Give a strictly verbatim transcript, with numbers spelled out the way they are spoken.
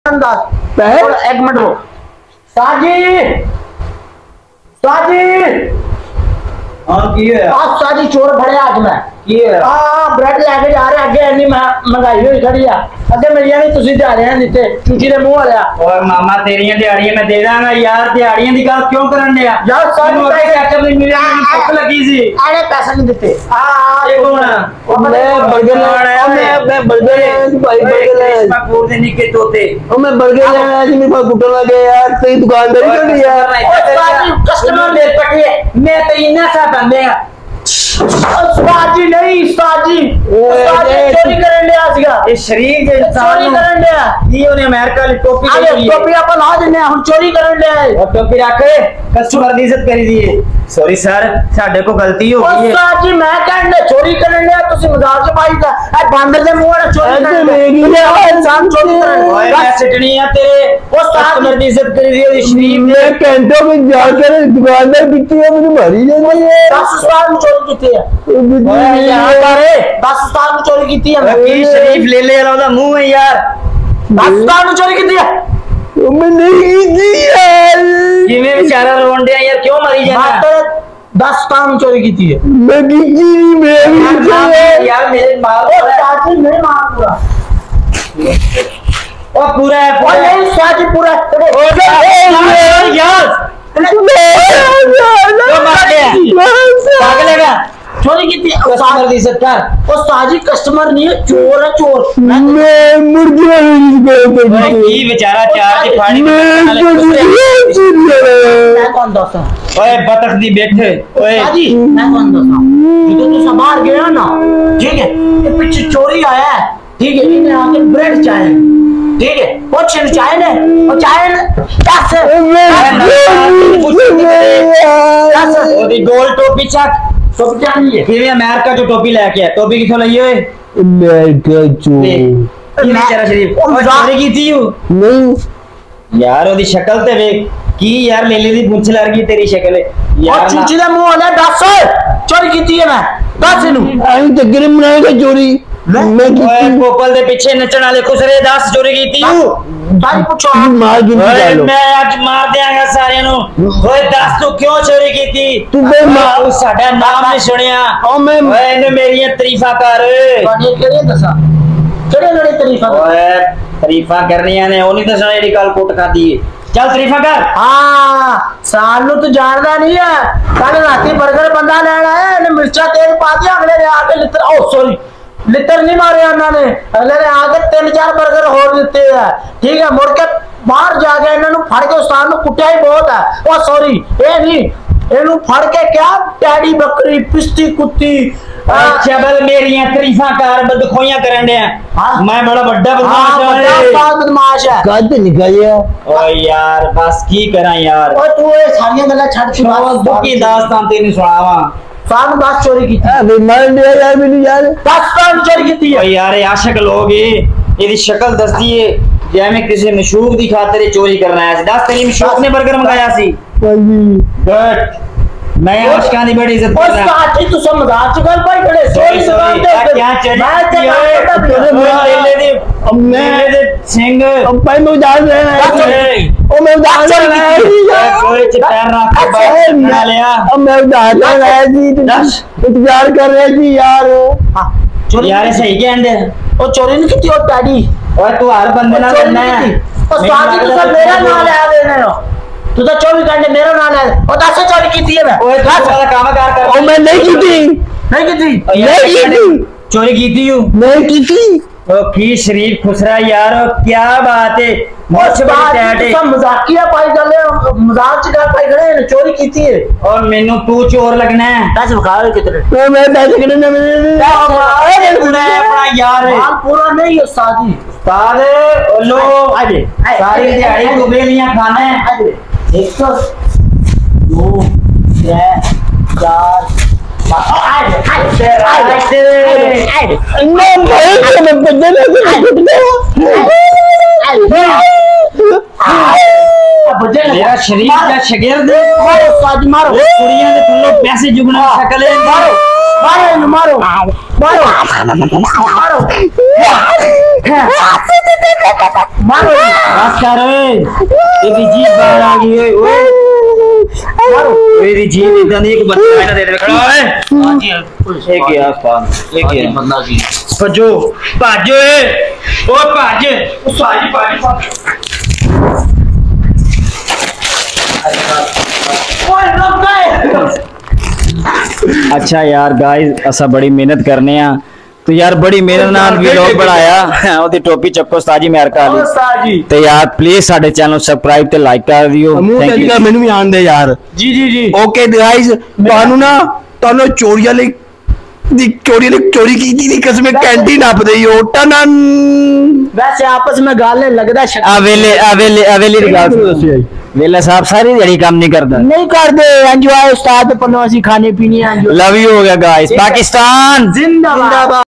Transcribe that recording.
एक मिनट रो साजी साजी हाँ की है आज साजी चोर फड़े आज मैं की है हाँ ब्रेड लेके जा रहे अगे इन्नी महंगाई हुई खड़ी है अगे मेरी नहीं तुसी दिहाड़ियां दिते चूची दे मुंह वाला और मामा तेरियां दिहाड़ियां मैं दे दांगा यार दिहाड़ियां दी गल क्यों करन दे यार साजी पैसे चाचा ने मेरे भूख लगी सी अरे पैसे नहीं देते हां ये कौन मैं बर्गर लेना मैं मैं बर्गर लेना भाई बर्गर लेना मैं पूरे दिन के तोते ओ मैं बर्गर लेना आज मेरे पास कुटन लगे यार सही दुकानदारी कर दी यार साजी कस्टमर दे पटिए मैं तो इन्ना सा बंदे साजी नहीं साजी साजी चोरी करन दे आसगा ये शरीफ जे इंसान चोरी करन दे ये ओने अमेरिका ली टोपी अरे टोपी अपन ला देने हुन चोरी करन दे और टोपी रख कस्टमर दी इज्जत करी दी सॉरी सर साडे को गलती हो गई है साजी मैं कहन दे चोरी करन दे तुसी मजाक च पाई दा ए बंदर दे मुंह ना चोरी करन दे इंसान चोरी करन ओए मैं सिटनी है तेरे वो कस्टमर दी इज्जत करी दी और शरीफ ने घंटों में जाकर दुकानदार बिकती है मुझे मारी जाती है दस साल में चोरी की है ओए यहां पर दस साल में चोरी की है वकील शरीफ ले ले रहा था मुंह है यार दस साल में चोरी की है मैं नहीं की यार किਵੇਂ बेचारा रोन दे यार क्यों मरी जाना दस काम चोरी की है मैं की नहीं मैं यार मेरे मार साजी नहीं मार पूरा ओ पूरा है ओ नहीं साजी पूरा ओ यार पागलेगा चोरी की थी कस्टमर दी इज्जत कर ओ साजी कस्टमर नहीं है चोर है चोर मैं मुर्गी वाली की बेचारा चार की फाड़ी मैं कौन दोस्त ओए बतख दी बैठे ओए साजी मैं कौन दोस्त जो तो संभाल गया ना ठीक है ये पीछे चोरी आया है ठीक है इन्हें आके ब्रेड चाहिए ठीक है वो छिल चाय ने वो चाय ने दस दस ओदी गोल टोपी चक टोपी चाहिए है फिर अमेरिका जो टोपी लेके आया टोपी किथों लई ओए अमेरिका जो की बेचारा शरीफ ओ चोरी की थी नहीं यार ओदी शक्ल ते देख की यार लेले दी पूंछ लगी तेरी शक्ल यार और चूची दा मुंह वाला दस चोरी की थी है मैं दस नु आई तो गिरम बनाएगा चोरी मैं ओए पोपल दे पीछे नचण वाले खुसरे दस चोरी कीती भाई पूछो मार गिनती कर लो मैं आज मार देंगा सारे नु ओए दस तू क्यों चोरी कीती तू बे मार साडा नाम नहीं सुनिया ओ मैं ओए ने मेरी तारीफा कर कौन केड़े दसा केड़े केड़े तारीफा ओए तारीफा करनिया ने ओ नहीं दसना जेडी कल कोट खादी चल तारीफा कर हां सानू तो जानदा नहीं है कल राती बर्गर बंदा लेन आया ने मिर्चा तेज पा दिया अगले ने आके लित्र ओ सॉरी लिटर नहीं मारे उन्होंने अगले ने आगे तीन चार बर्गर और देते हैं ठीक है मुड़ के बाहर जाके इन्होंने फड़ के उस्ताद ने कुटिया ही बहुत है ओ सॉरी ये नहीं इन्हों फड़ के क्या टैडी बकरी पिस्ती कुत्ती अच्छा बल मेरी तारीफा कर बदखोइयां करन दे मैं बड़ा बड़ा बदमाश हूं बड़ा बदमाश है कद निकलिया ओ यार बस की करा यार ओ तू ये सारी गल्ला छड़ छुड़ा की दास्तान तेरी सुनावा साल दस चोरी की थी अबे मार दिया यार मैंने यार दस साल चोरी की थी यार ये आशिक लोग ये ਇਹਦੀ ਸ਼ਕਲ ਦੱਸਦੀ ਏ ਜਿਵੇਂ ਕਿਸੇ ਮਸ਼ੂਕ ਦੀ ਖਾਤਰ ਚੋਰੀ ਕਰਨ ਆਇਆ ਸੀ ਦੱਸ ਤੇਰੀ ਮਸ਼ੂਕ ਨੇ 버ਗਰ ਮੰਗਾਇਆ ਸੀ ਹਾਂਜੀ ਗੁੱਡ मैं आशिਕਾਂ ਦੀ ਬੜੀ ਇੱਜ਼ਤ ਕਰਦਾ ਉਹ ਸਾਥੀ ਤੂੰ ਸਮਝਦਾਰ ਚ ਗੱਲ ਪਾਈ ਖੜੇ ਸੋਰੀ ਦੁਕਾਨ ਤੇ ਕੀ ਚੜੀ ਓਏ ਮੇਲੇ ਦੇ ਮੇਲੇ ਦੇ ਸਿੰਘ ਉਹ ਭਾਈ ਮੈਂ ਉਦਾਸ ਰਹਿਣਾ ਉਹ ਮੈਂ ਉਦਾਸ ਰਹਿਣਾ ਕੋਈ ਚ ਪੈਰ ਰੱਖ ਕੇ ਬਣਾ ਲਿਆ ਉਹ ਮੈਂ ਉਦਾਸ ਰਹਿਣਾ ਜੀ ਦੱਸ ਇੰਤਜ਼ਾਰ ਕਰ ਰਿਹਾ ਜੀ ਯਾਰ ਹਾਂ ਚੋਰੀ ਯਾਰ ਸਹੀ ਕਹਿੰਦੇ ਉਹ ਚੋਰੀ ਨਹੀਂ ਕੀਤੀ ਉਹ ਟੈਡੀ ਓਏ ਤੂੰ ਹਰ ਬੰਦੇ ਨਾਲ ਕਰਨਾ ਹੈ ਉਹ ਸਾਥੀ ਤੂੰ ਸਭ ਮੇਰਾ ਨਾਮ ਲੈ ਦੇਣਾ ਹੋ तू तो चौबीस घंटे मेरा नाम है और दस से चोरी की थी है मैं ओए तू वाला काम कार कर ओ मैं नहीं की थी नहीं की थी नहीं की थी चोरी की थी यू नहीं की थी ओ की शरीफ खुसरा यार क्या बात है मुझ बड़ी टैट है सब मजाकिया पाई गले मजाक च गल पाई खड़े चोरी की थी और मेनू तू चोर लगना है दस बखाओ कितने मैं दस कितने ना मेरे अपना यार माल पूरा नहीं है सादी सारे लो आजे सारी दिहाड़ी तू बेलियां खाना है एक सौ दो छह चार मेरा शरीफ का शगिर्द मारो कुड़ियां दे थल्लों पैसे जुगना शकल है मारो मारो मारो मारो मारो मारो बस कर ओए तेरी जीभ बाहर आ गई है ओए मारो तेरी जीभ इधर एक बच्चा है दे दे खड़ा ओए हां जी एक गया उस्ताद एक गया बंदा जी भजो भाजो ए ओ भाज ओ साजी भाज ओए रुक गए। अच्छा यार गाइस असा बड़ी मेहनत करने आ तो यार बड़ी मेहनत नाल व्लॉग बनाया ओदी टोपी चक्को उस्ताद जी मेहर कर ली उस्ताद जी ਤੇ ਯਾਰ ਪਲੀਜ਼ ਸਾਡੇ ਚੈਨਲ ਨੂੰ ਸਬਸਕ੍ਰਾਈਬ ਤੇ ਲਾਈਕ ਕਰ ਦਿਓ ਮੂੰਹ ਤੇ ਜਿਹੜਾ ਮੈਨੂੰ ਵੀ ਆਣ ਦੇ ਯਾਰ ਜੀ ਜੀ ਜੀ ਓਕੇ ਗਾਇਜ਼ ਤੁਹਾਨੂੰ ਨਾ ਤੁਹਾਨੂੰ ਚੋਰੀਆਂ ਲਈ ਦੀ ਚੋਰੀ ਲਈ ਚੋਰੀ ਕੀਤੀ ਦੀ ਕਸਮ ਕੈਂਟੀਨ ਆਪਦੇ ਹੋ ਟਨਨ वैसे आपस में गाल लगदा ਆ ਵੇਲੇ ਆ ਵੇਲੇ ਆ ਵੇਲੇ ਦੀ ਗੱਲ ਸੁਣੋ ਵੇਲਾ ਸਾਹਿਬ ਸਾਰੀ ਦਿਹਾੜੀ ਕੰਮ ਨਹੀਂ ਕਰਦਾ नहीं कर दे एंजॉय उस्ताद पन्नो ਅਸੀਂ खाने पीने एंजॉय लव यू हो गया गाइस पाकिस्तान जिंदाबाद।